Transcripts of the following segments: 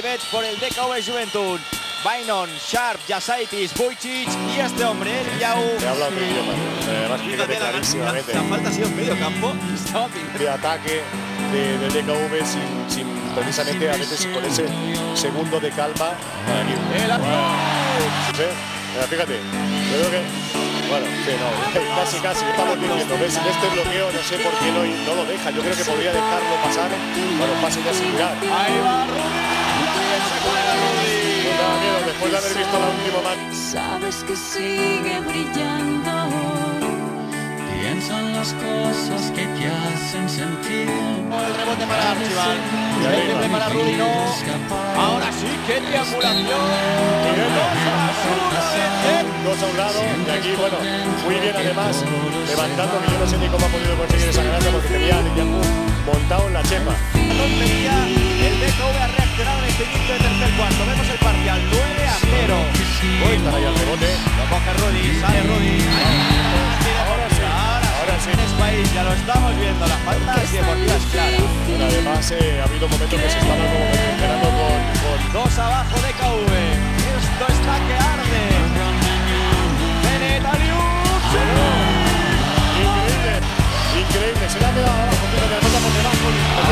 Por el DKV Juventud. Bainon, Sharp, Jasaitis, Vujicic y este hombre, el Yau. Te habla otro idioma. Además, fíjate clarísimamente. La falta ha sido en medio campo. Estaba de ataque del DKV sin precisamente a veces con ese segundo de calma. Fíjate, yo creo que bueno, sí, no, casi estamos diciendo, ves, en este bloqueo no sé por qué no lo deja, yo creo que podría dejarlo pasar, bueno, pase ya sin mirar. Ahí va Rudy. No daba miedo después de haber visto la última mano. Sabes que sigue brillando, piensa en las cosas que te hacen sentir. El rebote para Archibald, el triple para Rudy, no. Ahora sí, qué triangulación. Dos a un lado y aquí, bueno, muy bien además, levantando, que yo no sé ni cómo ha podido conseguir esa ganancia porque tenía a Yaku montado en la chepa. El DKV ha reaccionado en este inicio de tercer cuarto. Vemos el parcial 9-0. Hoy está ahí al rebote. Lo coge Rudy, sale Rudy. Ahora sí. En España ya lo estamos viendo. La falta deportiva es clara. Bueno, además ha habido momentos que se estaban como esperando con dos abajo DKV. Esto está que arde. Increíble, se le ha quedado abajo, pero que remota por debajo.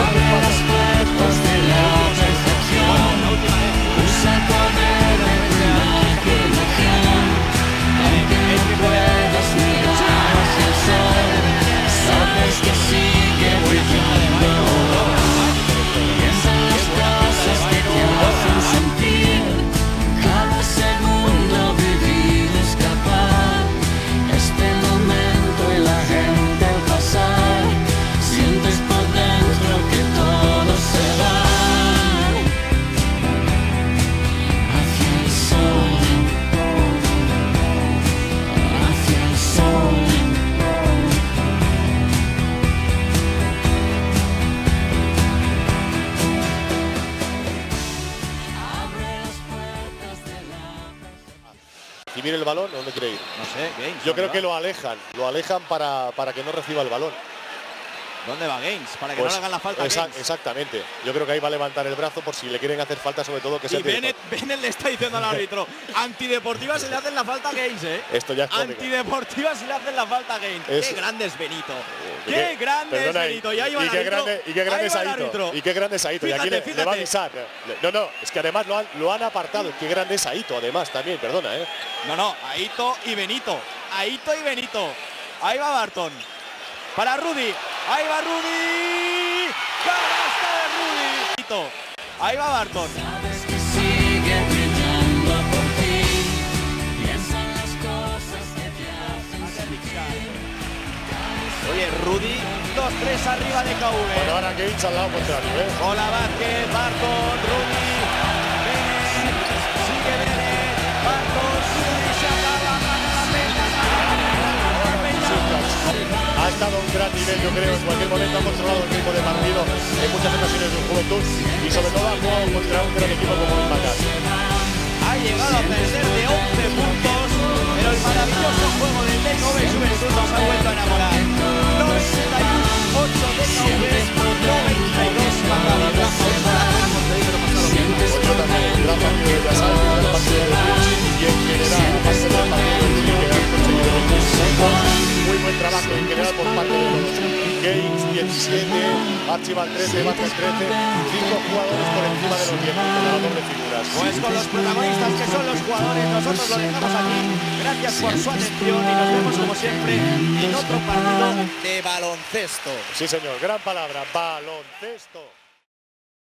La última vez. Usa el poder de tu imaginación, aunque no puedas mirar hacia el sol, sabes que sigue brillando. Piensa en las cosas que te hacen sentir, cada segundo vivir, escapar, este momento y la gente al pasar, sientes por dentro que todo se va hacia el sol, hacia el sol. Abre las puertas de la... recibir el balón, ¿dónde quiere ir? No sé, Gaines. Yo creo que lo alejan para que no reciba el balón. ¿Dónde va Gaines? Para que Pues, no le hagan la falta. Exactamente. Yo creo que ahí va a levantar el brazo por si le quieren hacer falta, sobre todo que sea. Y Bennett le está diciendo al árbitro, antideportiva si le hacen la falta a Gaines, ¿eh? Esto ya es cómico. Antideportiva si le hacen la falta a Gaines. Qué grande es Benito. Qué grande es Benito. Y ahí va el árbitro. Y qué grande es Aito. Y qué grande es Aito. Y aquí le va a avisar. No, es que además lo han apartado. Qué grande es Aito, además, también, perdona, ¿eh? No, Aito y Benito. Aito y Benito. Ahí va Barton. Para Rudy. Ahí va Rudy. ¡Canasta de Rudy! Ahí va Barton. Sabes que sigue brillando por ti, piensa en las cosas que te hacen sentir. Oye, Rudy, 2-3 arriba de KV. Bueno, ahora Gaines al lado contrario, ¿eh? Hola Vázquez, Barton, Rudy, Bennett, sigue Bennett, Barton, Rudy, se acaba, gana la pena. Ha estado a un gran nivel, yo creo, en cualquier momento ha controlado el ritmo de partido en muchas ocasiones de Juventud y sobre todo ha jugado contra un gran equipo como el Macas. Ha llegado a perder de 11 puntos, pero el maravilloso juego del DKV Juventud nos ha vuelto a enamorar. 98 DKV, 92 Maccabi. Pues yo también, gran partido de Yasai, gran partido de Vujicic y en general, aparte del partido de Rudy, que han conseguido muy buen trabajo en general por parte de todos. Gaines 17, Archibald 13, Vázquez 13, 5 jugadores por encima de los 10, la doble figuras. Pues con los protagonistas que son los jugadores, nosotros lo dejamos aquí. Gracias por su atención y nos vemos como siempre en otro partido de baloncesto. Sí señor, gran palabra, baloncesto.